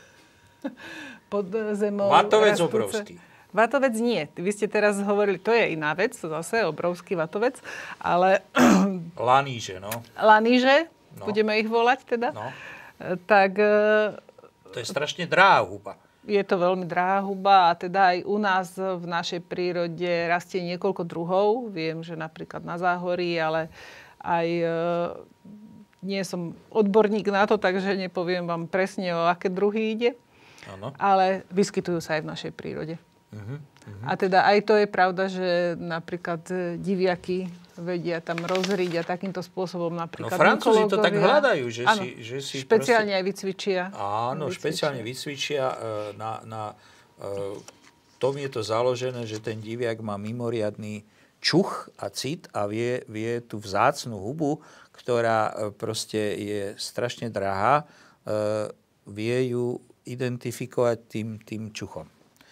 Pod zemou. Vatovec obrovský. Vatovec nie. Vy ste teraz hovorili, to je iná vec, zase obrovský vatovec, ale... Laníže, no. Laníže, no. Budeme ich volať teda. No. Tak... To je strašne drahá huba. Je to veľmi drahá huba a teda aj u nás v našej prírode rastie niekoľko druhov. Viem, že napríklad na Záhorí, ale aj e, nie som odborník na to, takže nepoviem vám presne, o aké druhy ide. Ano. Ale vyskytujú sa aj v našej prírode. Uh-huh, uh-huh. A teda aj to je pravda, že napríklad diviaky vedia tam rozriť a takýmto spôsobom napríklad no Francúzi to tak hľadajú, že áno, si, že si špeciálne proste... aj vycvičia. Áno, vycvičia. špeciálne vycvičia na, na tom je to založené, že ten diviak má mimoriadny čuch a cit a vie, vie tú vzácnu hubu, ktorá proste je strašne drahá, vie ju identifikovať tým, tým čuchom.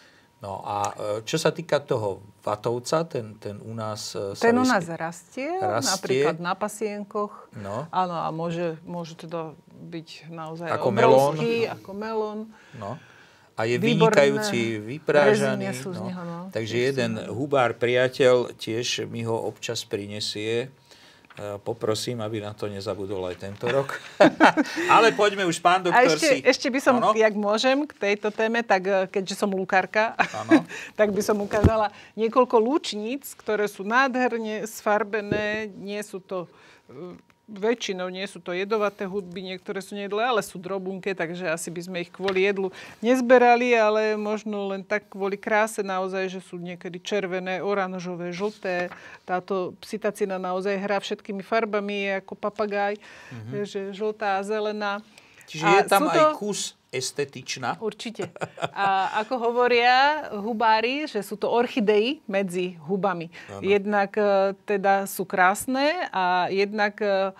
No a čo sa týka toho vatovca, ten, ten u nás... Ten u nás rastie, rastie, napríklad na pasienkoch. No. Áno, a môže, môže teda byť naozaj ako obrovský, melón. ako melón. No. A je vynikajúci, vyprážaný. No. Neho, no. Takže jeden hubár priateľ tiež mi ho občas prinesie. Poprosím, aby na to nezabudol aj tento rok. Ale poďme už, pán doktor. A ešte, si... ešte by som, ano? jak môžem, k tejto téme, tak keďže som lúkarka, tak by som ukázala niekoľko lúčnic, ktoré sú nádherne sfarbené. Nie sú to... Väčšinou nie sú to jedovaté hudby, niektoré sú nejedlé, ale sú drobunké, takže asi by sme ich kvôli jedlu nezberali, ale možno len tak kvôli kráse naozaj, že sú niekedy červené, oranžové, žlté. Táto psitacina naozaj hrá všetkými farbami, je ako papagáj, mm-hmm. že žltá a zelená. Čiže a je tam aj to... kus estetičná. Určite. A ako hovoria hubári, že sú to orchidei medzi hubami. Ano. Jednak teda sú krásne a jednak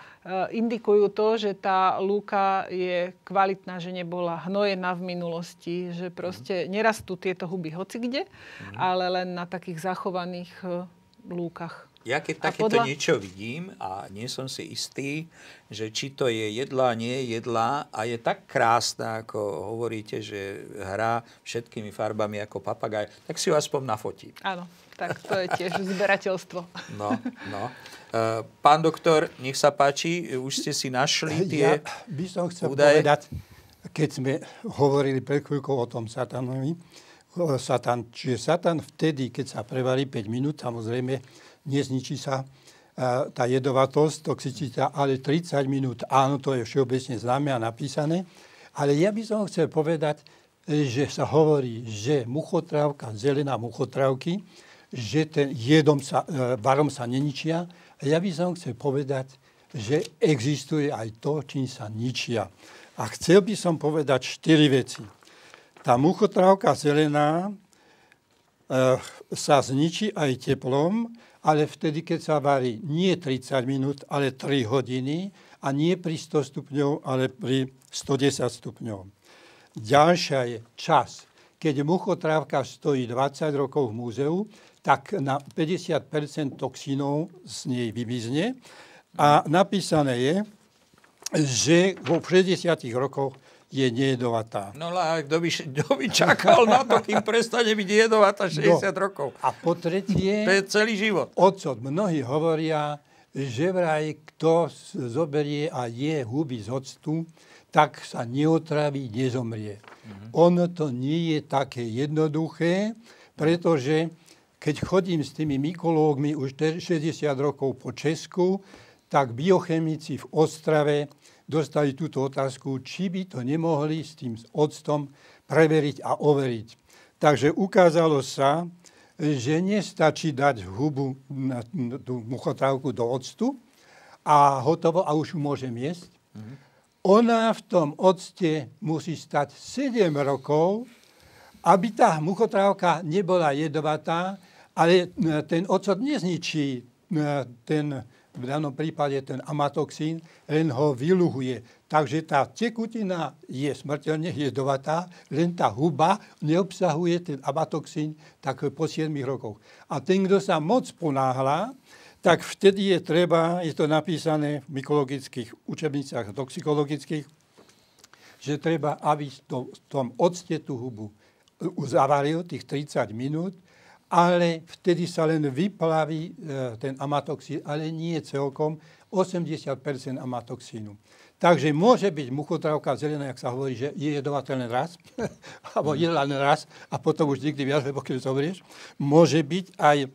indikujú to, že tá lúka je kvalitná, že nebola hnojená v minulosti, že proste nerastú tieto huby hocikde, mm. ale len na takých zachovaných lúkach. Ja keď takéto podľa... niečo vidím a nie som si istý, že či to je jedlá, nie je jedlá a je tak krásna, ako hovoríte, že hrá všetkými farbami ako papagaj, tak si ho aspoň nafotím. Áno, tak to je tiež zberateľstvo. No, no. Uh, pán doktor, nech sa páči, už ste si našli tie Ja by som chcel údaje? povedať, keď sme hovorili pred chvíľkou o tom satanovi, satan, čiže satan vtedy, keď sa prevarí päť minút, samozrejme, nezničí sa tá jedovatosť, toxicita, ale tridsať minút, áno, to je všeobecne známe a napísané. Ale ja by som chcel povedať, že sa hovorí, že muchotrávka, zelená muchotrávky, že ten jedom sa, varom sa neničia. A ja by som chcel povedať, že existuje aj to, čím sa ničia. A chcel by som povedať štyri veci. Tá muchotrávka zelená e, sa zničí aj teplom, ale vtedy, keď sa varí nie tridsať minút, ale tri hodiny a nie pri sto stupňov, ale pri stodesať stupňov. Ďalšia je čas. Keď muchotrávka stojí dvadsať rokov v múzeu, tak na päťdesiat percent toxínov z nej vymizne a napísané je, že vo šesťdesiatich rokoch je nejedovatá. No ale kto by, kto by čakal na to, kým prestane byť jedovatá šesťdesiat no. rokov? A po tretie, to je celý život. Ocot. Mnohí hovoria, že vraj kto zoberie a je huby z octu, tak sa neotraví, nezomrie. Mhm. Ono to nie je také jednoduché, pretože keď chodím s tými mykológmi už šesťdesiat rokov po Česku, tak biochemici v Ostrave dostali túto otázku, či by to nemohli s tým octom preveriť a overiť. Takže ukázalo sa, že nestačí dať hubu na tú muchotrávku do octu a hotovo a už ju môžem jesť. Mm-hmm. Ona v tom octe musí stať sedem rokov, aby tá muchotrávka nebola jedovatá, ale ten ocot nezničí ten v danom prípade ten amatoxín, len ho vyluhuje. Takže tá tekutina je smrteľne jedovatá, len tá huba neobsahuje ten amatoxín tak po siedmich rokoch. A ten, kto sa moc ponáhla, tak vtedy je treba, je to napísané v mykologických učebniciach toxikologických, že treba, aby v tom octe tú hubu zavaril tých tridsať minút, ale vtedy sa len vyplaví e, ten amatoxín, ale nie celkom, osemdesiat percent amatoxínu. Takže môže byť muchotrávka zelená, jak sa hovorí, že je jedovatá len raz, alebo jedla len raz a potom už nikdy viac, lebo keď zomrieš. Môže byť aj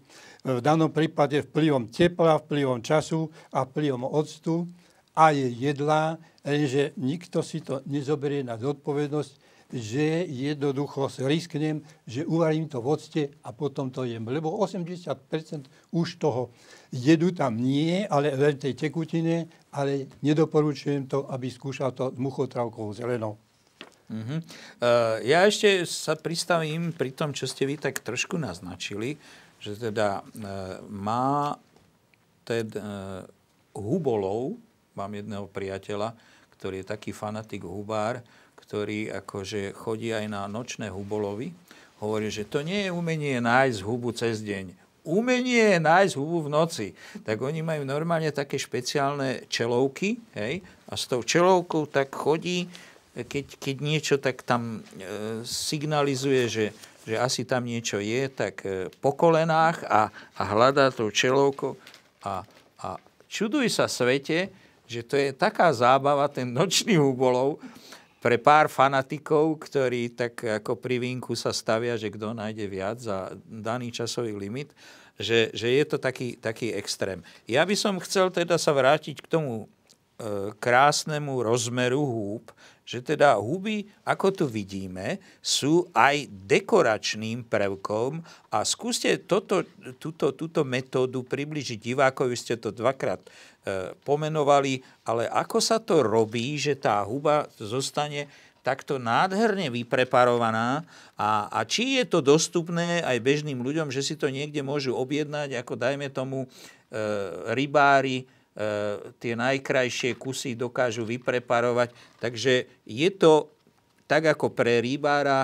v danom prípade vplyvom tepla, vplyvom času a vplyvom octu a je jedlá, že nikto si to nezoberie na zodpovednosť, že jednoducho risknem, že uvarím to v octe a potom to jem. Lebo osemdesiat percent už toho jedu tam nie, ale len tej tekutine, ale nedoporučujem to, aby skúšal to s muchotravkou zelenou. Uh-huh. Uh, ja ešte sa pristavím pri tom, čo ste vy tak trošku naznačili, že teda uh, má ten uh, hubolov, mám jedného priateľa, ktorý je taký fanatik hubár, ktorý akože chodí aj na nočné hubolovy, hovorí, že to nie je umenie nájsť hubu cez deň. Umenie je nájsť hubu v noci. Tak oni majú normálne také špeciálne čelovky, hej, a s tou čelovkou tak chodí, keď, keď niečo tak tam e, signalizuje, že, že asi tam niečo je, tak e, po kolenách a, a hľadá tou čelovkou a, a čuduj sa svete, že to je taká zábava, ten nočný hubolov, pre pár fanatikov, ktorí tak ako pri vínku sa stavia, že kto nájde viac za daný časový limit, že, že je to taký, taký extrém. Ja by som chcel teda sa vrátiť k tomu e, krásnemu rozmeru húb, že teda huby, ako tu vidíme, sú aj dekoračným prvkom a skúste toto, túto, túto metódu približiť divákovi, ste to dvakrát e, pomenovali, ale ako sa to robí, že tá huba zostane takto nádherne vypreparovaná a, a či je to dostupné aj bežným ľuďom, že si to niekde môžu objednať, ako dajme tomu e, rybári, tie najkrajšie kusy dokážu vypreparovať. Takže je to tak ako pre rybára,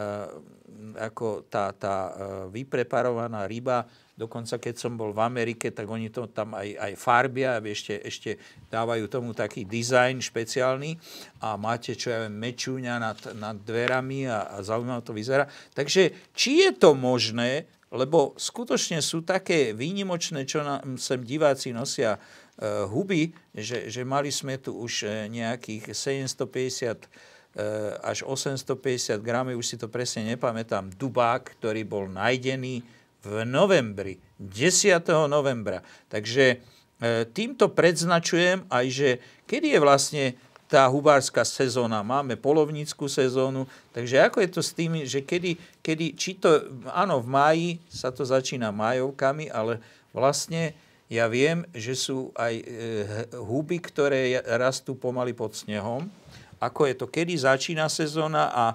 ako tá, tá vypreparovaná ryba. Dokonca keď som bol v Amerike, tak oni to tam aj, aj farbia, ešte, ešte dávajú tomu taký dizajn špeciálny a máte, čo ja viem, mečúňa nad, nad dverami a, a zaujímavé to vyzerá. Takže či je to možné, lebo skutočne sú také výnimočné, čo nám sem diváci nosia uh, huby, že, že mali sme tu už nejakých sedemstopäťdesiat uh, až osemstopäťdesiat gramov, už si to presne nepamätám, dubák, ktorý bol nájdený v novembri, desiateho novembra. Takže uh, týmto predznačujem aj, že kedy je vlastne tá hubárska sezóna. Máme polovnícku sezónu, takže ako je to s tým, že kedy, kedy či to, áno, v máji sa to začína májovkami, ale vlastne ja viem, že sú aj e, huby, ktoré rastú pomaly pod snehom. Ako je to, kedy začína sezóna a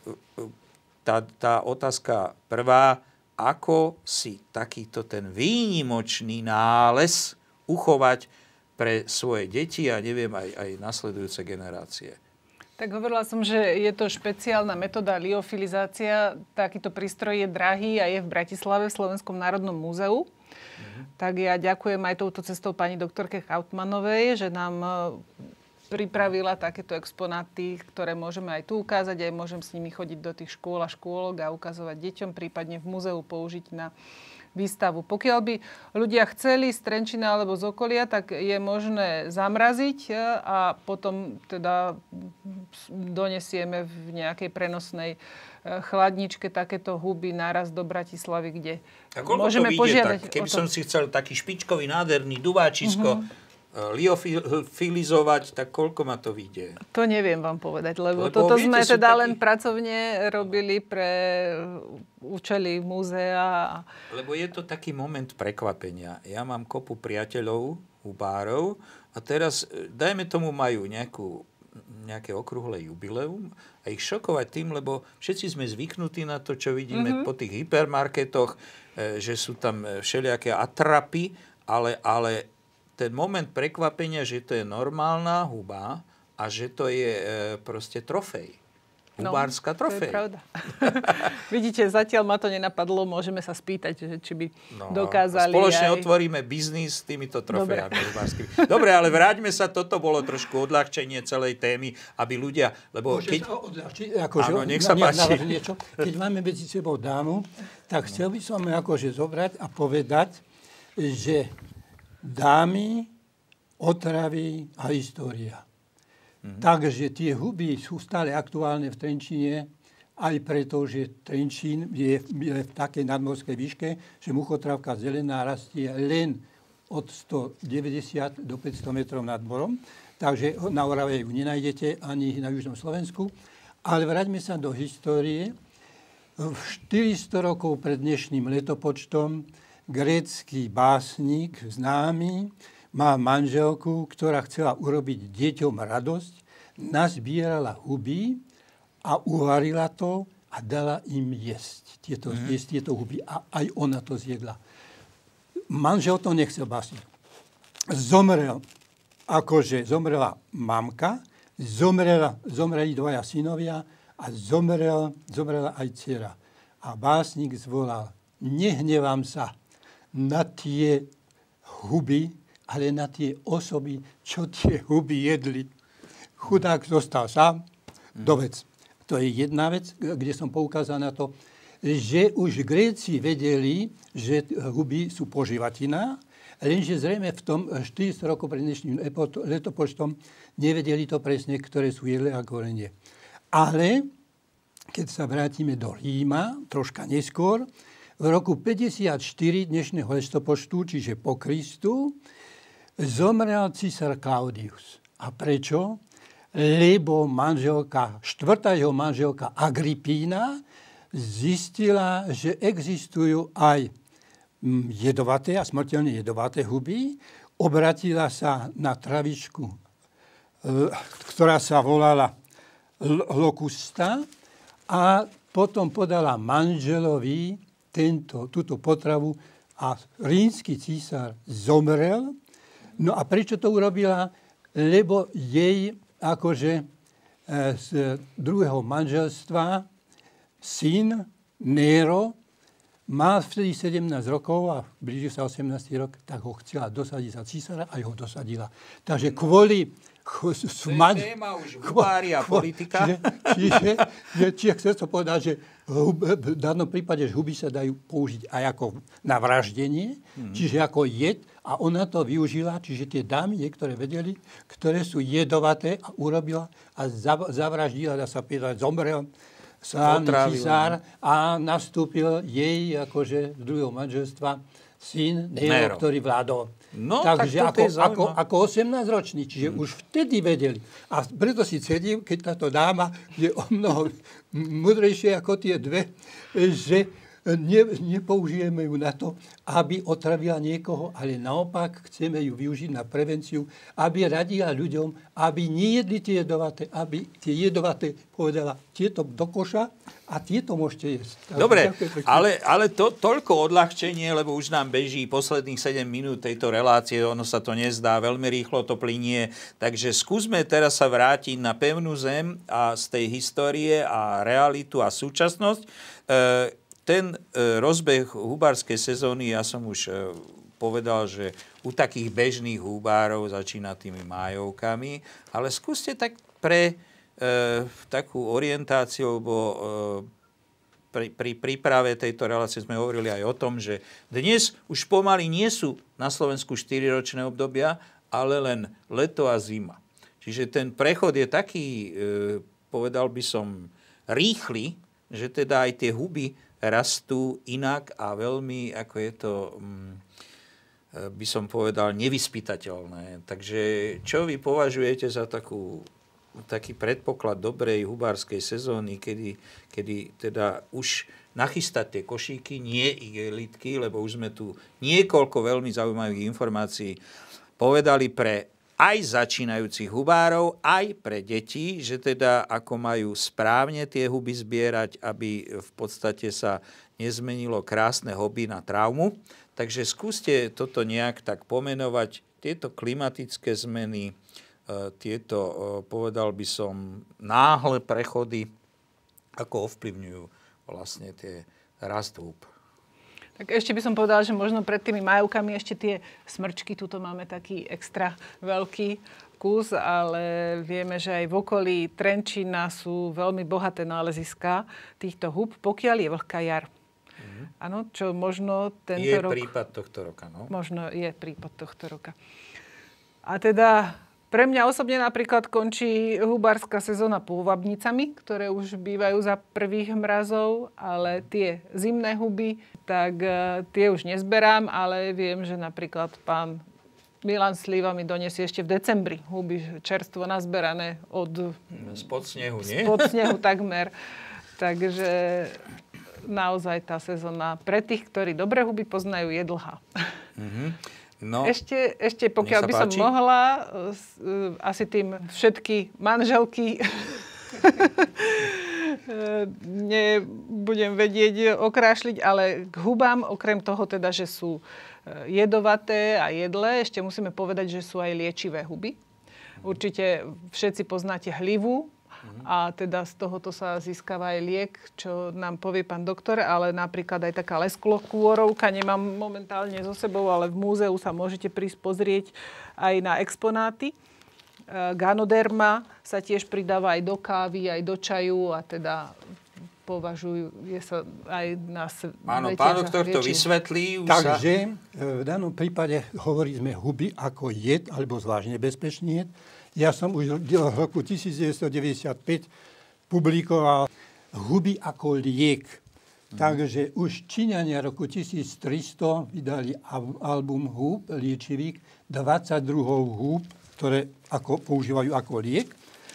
tá, tá otázka prvá, ako si takýto ten výnimočný nález uchovať pre svoje deti a neviem, aj, aj nasledujúce generácie. Tak hovorila som, že je to špeciálna metóda liofilizácia. Takýto prístroj je drahý a je v Bratislave v Slovenskom národnom múzeu. Mhm. Tak ja ďakujem aj touto cestou pani doktorke Chautmanovej, že nám pripravila takéto exponáty, ktoré môžeme aj tu ukázať, aj môžem s nimi chodiť do tých škôl a škôlok a ukazovať deťom, prípadne v múzeu použiť na výstavu. Pokiaľ by ľudia chceli z Trenčína alebo z okolia, tak je možné zamraziť a potom teda donesieme v nejakej prenosnej chladničke takéto huby naraz do Bratislavy, kde môžeme požiadať. Tak, keby som si chcel taký špičkový, nádherný dubáčisko uh-huh. liofilizovať, tak koľko ma to vyjde? To neviem vám povedať, lebo, lebo toto viete, sme teda taký... len pracovne robili pre účely múzea. Lebo je to taký moment prekvapenia. Ja mám kopu priateľov, hubárov a teraz, dajme tomu, majú nejakú, nejaké okrúhle jubileum a ich šokovať tým, lebo všetci sme zvyknutí na to, čo vidíme mm-hmm. po tých hypermarketoch, že sú tam všelijaké atrapy, ale, ale ten moment prekvapenia, že to je normálna huba a že to je e, proste trofej. Hubárska no, trofej. To je pravda. Vidíte, zatiaľ ma to nenapadlo, môžeme sa spýtať, že či by no, dokázali spoločne aj... otvoríme biznis s týmito trofejami hubárskymi. Dobre, ale vráťme sa, toto bolo trošku odľahčenie celej témy, aby ľudia, lebo Môže keď... sa odľahčiť, akože, áno, nech sa páči. Niečo. Keď máme medzi sebou dámu, tak chcel by som akože zobrať a povedať, že dámy, otravy a história. Mm-hmm. Takže tie huby sú stále aktuálne v Trenčine aj preto, že Trenčín je, je v takej nadmorskej výške, že muchotrávka zelená rastie len od stodeväťdesiat do päťsto metrov nad morom. Takže na Orave ju nenájdete ani na južnom Slovensku. Ale vráťme sa do histórie. štyristo rokov pred dnešným letopočtom grécky básnik známy má manželku, ktorá chcela urobiť deťom radosť, nazbierala huby a uvarila to a dala im jesť tieto, mm. jesť tieto huby. A aj ona to zjedla. Manžel to nechcel básnik. Zomrel, akože zomrela mamka, zomrela, zomreli dvaja synovia a zomrel, zomrela aj dcera. A básnik zvolal, nehnevám sa na tie huby, ale na tie osoby, čo tie huby jedli. Chudák zostal sám, dovec. To je jedna vec, kde som poukázal na to, že už Gréci vedeli, že huby sú požívatina, lenže zrejme v tom štyristo rokov pred dnešným letopočtom nevedeli to presne, ktoré sú jedle a korenie. Ale keď sa vrátime do Ríma, troška neskôr, v roku päťdesiatštyri dnešného letopočtu, čiže po Kristu, zomrel císar Claudius. A prečo? Lebo manželka, štvrtá jeho manželka Agripína zistila, že existujú aj jedovaté a smrteľne jedovaté huby. Obratila sa na travičku, ktorá sa volala lokusta a potom podala manželovi tento, túto potravu a rímsky císar zomrel. No a prečo to urobila? Lebo jej akože z druhého manželstva syn Nero mal vtedy sedemnásť rokov a blíži sa osemnásty rok, tak ho chcela dosadiť za císara a ho dosadila. Takže kvôli... To je téma už hubári a politika. Čiže, čiže, čiže, čiže chcem to povedať, že v danom prípade že huby sa dajú použiť aj ako na vraždenie, hmm. čiže ako jed a ona to využila, čiže tie dámy niektoré vedeli, ktoré sú jedovaté a urobila a zavraždila, dá sa povedať, zomrel slávny císar a nastúpil jej akože z druhého manželstva syn Nero, Nero. ktorý vládol. No, Takže tak ako, ako, ako osemnásťročný, čiže hmm. už vtedy vedeli. A preto si cením, keď táto dáma je o mnoho múdrejšia ako tie dve, že ne, nepoužijeme ju na to, aby otravila niekoho, ale naopak chceme ju využiť na prevenciu, aby radila ľuďom, aby nejedli tie jedovaté, aby tie jedovaté povedala tieto do koša a tieto môžete jesť. Dobre, ale, ale to, toľko odľahčenie, lebo už nám beží posledných sedem minút tejto relácie, ono sa to nezdá, veľmi rýchlo to plynie, takže skúsme teraz sa vrátiť na pevnú zem a z tej histórie a realitu a súčasnosť. E, ten e, rozbeh hubárskej sezóny, ja som už e, povedal, že u takých bežných hubárov začína tými májovkami, ale skúste tak pre E, takú orientáciu, lebo e, pri, pri príprave tejto relácie sme hovorili aj o tom, že dnes už pomaly nie sú na Slovensku štyriročné obdobia, ale len leto a zima. Čiže ten prechod je taký, e, povedal by som, rýchly, že teda aj tie huby rastú inak a veľmi, ako je to, mm, by som povedal, nevyspytateľné. Takže čo vy považujete za takú taký predpoklad dobrej hubárskej sezóny, kedy, kedy teda už nachystať tie košíky, nie igelitky, lebo už sme tu niekoľko veľmi zaujímavých informácií povedali pre aj začínajúcich hubárov, aj pre deti, že teda ako majú správne tie huby zbierať, aby v podstate sa nezmenilo krásne hobby na traumu. Takže skúste toto nejak tak pomenovať, tieto klimatické zmeny, tieto, povedal by som, náhle prechody, ako ovplyvňujú vlastne tie rast húb. Tak ešte by som povedala, že možno pred tými majovkami ešte tie smrčky, tuto máme taký extra veľký kus, ale vieme, že aj v okolí Trenčína sú veľmi bohaté náleziská týchto húb, pokiaľ je vlhká jar. Áno, mm-hmm. čo možno tento je rok... Je prípad tohto roka, no? Možno je prípad tohto roka. A teda Pre mňa osobne napríklad končí hubárska sezóna pôvabnicami, ktoré už bývajú za prvých mrazov, ale tie zimné huby, tak tie už nezberám, ale viem, že napríklad pán Milan Sliva mi donesie ešte v decembri huby čerstvo nazberané od... Spod snehu, nie? Spod snehu takmer. Takže naozaj tá sezóna pre tých, ktorí dobre huby poznajú, je dlhá. Mm-hmm. No, ešte, ešte pokiaľ by som mohla, asi tým všetky manželky nebudem vedieť okrášliť, ale k hubám, okrem toho teda, že sú jedovaté a jedlé, ešte musíme povedať, že sú aj liečivé huby. Určite všetci poznáte hlivu, a teda z tohoto sa získava aj liek, čo nám povie pán doktor, ale napríklad aj taká lesklokôrovka, nemám momentálne so sebou, ale v múzeu sa môžete prísť pozrieť aj na exponáty. Ganoderma sa tiež pridáva aj do kávy, aj do čaju a teda považujú je sa aj na svete. Áno, pán doktor to vysvetlí. Takže sa... v danom prípade hovoríme huby ako jed, alebo zvlášť nebezpečný jed. Ja som už v roku devätnásťstodeväťdesiatpäť publikoval huby ako liek. Mm. Takže už Číňania roku tisíctristo vydali album húb liečivých, dvadsať druhov húb, ktoré ako, používajú ako liek.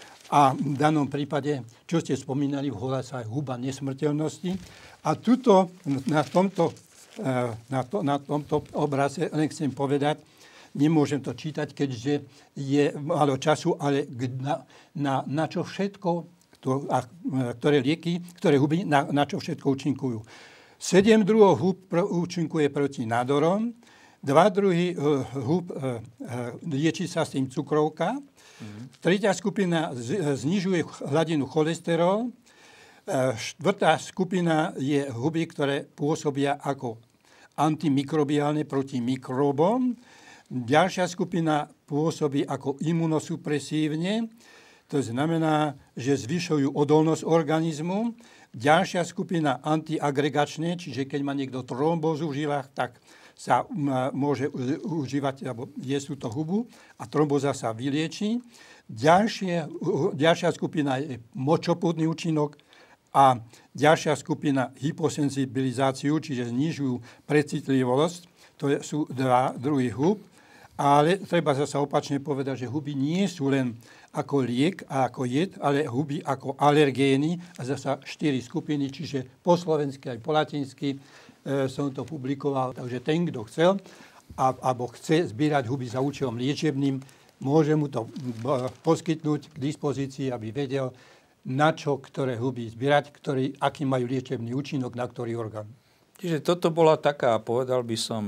A v danom prípade, čo ste spomínali, volá sa aj huba nesmrteľnosti. A tuto, na tomto, na, to, na tomto obraze len chcem povedať, nemôžem to čítať, keďže je málo času, ale na, na, na čo všetko, to, a, ktoré lieky, ktoré huby, na, na čo všetko účinkujú. Sedem druhov hub účinkuje proti nádorom, dva druhy uh, hub uh, uh, lieči sa s tým cukrovka, mm. tretia skupina z, znižuje hladinu cholesterol, uh, štvrtá skupina je huby, ktoré pôsobia ako antimikrobiálne proti mikrobom. Ďalšia skupina pôsobí ako imunosupresívne, to znamená, že zvyšujú odolnosť organizmu. Ďalšia skupina antiagregačné, čiže keď má niekto trombózu v žilách, tak sa môže užívať, alebo jesť túto hubu a trombóza sa vylieči. Ďalšie, ďalšia skupina je močopúdny účinok a ďalšia skupina hyposenzibilizáciu, čiže znižujú precitlivosť. To sú dva druhy hub. Ale treba zase opačne povedať, že huby nie sú len ako liek a ako jed, ale huby ako alergény a zase štyri skupiny, čiže po slovensky aj po latinsky e, som to publikoval. Takže ten, kto chcel a, alebo chce zbierať huby za účelom liečebným, môže mu to poskytnúť k dispozícii, aby vedel, na čo ktoré huby zbierať, ktorý, aký majú liečebný účinok na ktorý orgán. Čiže toto bola taká, povedal by som,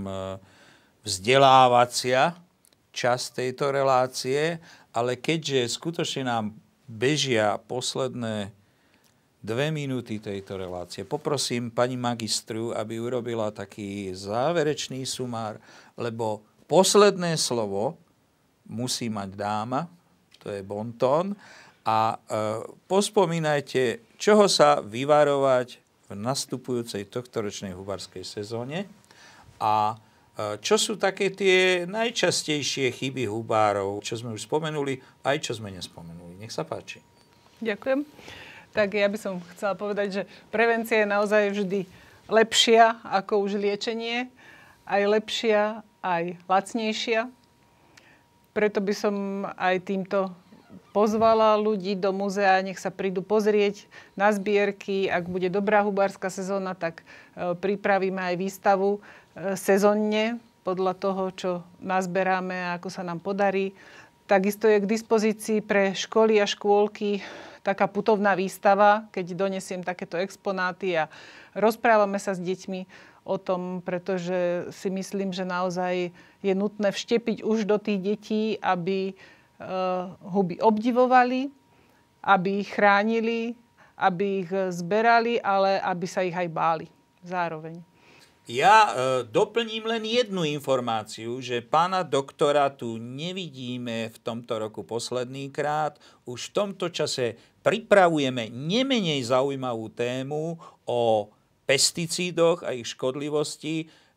vzdelávacia časť tejto relácie, ale keďže skutočne nám bežia posledné dve minúty tejto relácie, poprosím pani magistru, aby urobila taký záverečný sumár, lebo posledné slovo musí mať dáma, to je bontón, a e, pospomínajte, čoho sa vyvarovať v nastupujúcej tohtoročnej hubárskej sezóne a čo sú také tie najčastejšie chyby hubárov, čo sme už spomenuli, aj čo sme nespomenuli. Nech sa páči. Ďakujem. Tak ja by som chcela povedať, že prevencia je naozaj vždy lepšia ako už liečenie. Aj lepšia, aj lacnejšia. Preto by som aj týmto pozvala ľudí do múzea, nech sa prídu pozrieť na zbierky. Ak bude dobrá hubárska sezóna, tak pripravíme aj výstavu sezónne, podľa toho, čo nazberáme a ako sa nám podarí. Takisto je k dispozícii pre školy a škôlky taká putovná výstava, keď donesiem takéto exponáty a rozprávame sa s deťmi o tom, pretože si myslím, že naozaj je nutné vštepiť už do tých detí, aby uh, huby obdivovali, aby ich chránili, aby ich zberali, ale aby sa ich aj báli zároveň. Ja e, doplním len jednu informáciu, že pána doktora tu nevidíme v tomto roku posledný krát. Už v tomto čase pripravujeme nemenej zaujímavú tému o pesticídoch a ich škodlivosti.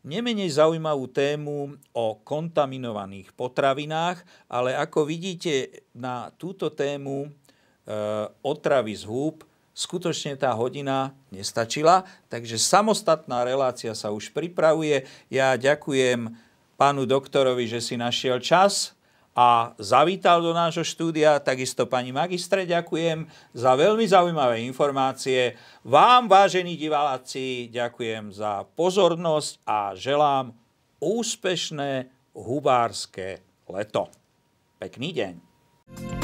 nemenej zaujímavú tému o kontaminovaných potravinách, ale ako vidíte, na túto tému e, otravy z húb skutočne tá hodina nestačila, takže samostatná relácia sa už pripravuje. Ja ďakujem pánu doktorovi, že si našiel čas a zavítal do nášho štúdia. Takisto pani magistre ďakujem za veľmi zaujímavé informácie. Vám, vážení diváci, ďakujem za pozornosť a želám úspešné hubárske leto. Pekný deň.